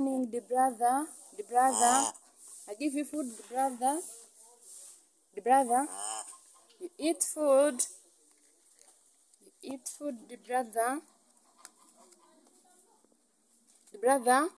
morning, the brother. I give you food, the brother. You eat food. The brother.